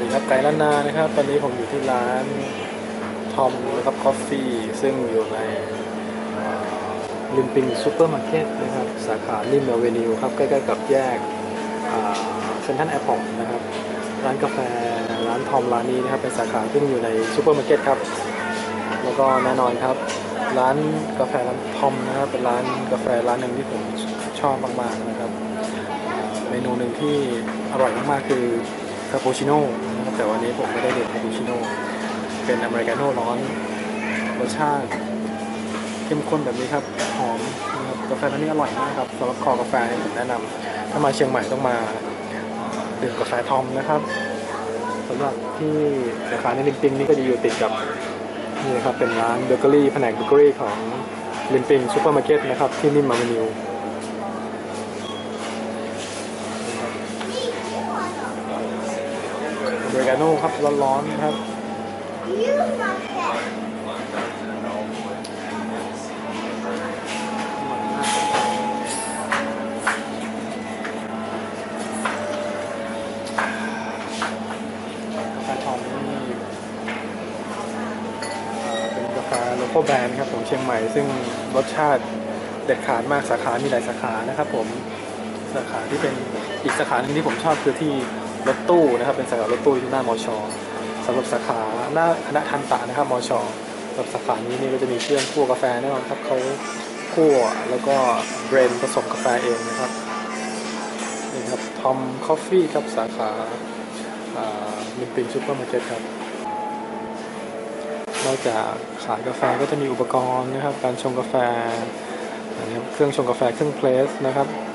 ครับไก่ล้านนานะครับตอนนี้ผมอยู่ที่ร้านทอมนะครับคอฟฟี่ซึ่งอยู่ในริมปิงซูเปอร์มาร์เก็ตนะครับสาขาริมแอเวนิวครับใกล้ๆกับแยกเซ็นทรัลแอร์พอร์ตนะครับร้านกาแฟร้านทอมร้านนี้นะครับเป็นสาขาที่อยู่ในซูเปอร์มาร์เก็ตครับแล้วก็แน่นอนครับร้านกาแฟร้านทอมนะครับเป็นร้านกาแฟร้านหนึ่งที่ผมชอบมากๆนะครับเมนูหนึ่งที่อร่อยมากๆคือคาปูชิโน่นะครับแต่วันนี้ผมไม่ได้ดื่มคาปูชิโน่เป็นอเมริกาโน่ร้อนรสชาติเข้มข้นแบบนี้ครับหอมนะครับกาแฟร้านนี้อร่อยมากครับสำหรับคอกาแฟผมแนะนำถ้ามาเชียงใหม่ต้องมาดื่มกาแฟทอมนะครับสำหรับที่สาขาในริมปิงนี่ก็จะอยู่ติดกับนี่นะครับเป็นร้านเบเกอรี่แผนกเบเกอรี่ของริมปิงซูเปอร์มาร์เก็ตนะครับที่นิมมาเวนิวอเมริกาโน่ครับร้อนๆนะครับกาแฟทอมนี่เป็นกาแฟโลคอลแบรนด์ครับของเชียงใหม่ซึ่งรสชาติเด็ดขาดมากสาขามีหลายสาขานะครับผมสาขาที่เป็นอีกสาขาหนึ่งที่ผมชอบคือที่รถตู้นะครับเป็นสาขารถตู้ที่หน้ามอชอสำหรับสาขาหน้าคณะทันตะนะครับมอชอสำหรับสาขานี้นี่ก็จะมีเครื่องคั่วกาแฟแน่นอนครับเขาคั่วแล้วก็เบรนผสมกาแฟเองนะครับนี่ครับทอมคอฟฟี่ครับสาขาริมปิงซูเปอร์มาร์เก็ตครับนอกจากขายกาแฟก็จะมีอุปกรณ์นะครับการชงกาแฟนะครับเครื่องชงกาแฟเครื่องเพรสนะครับ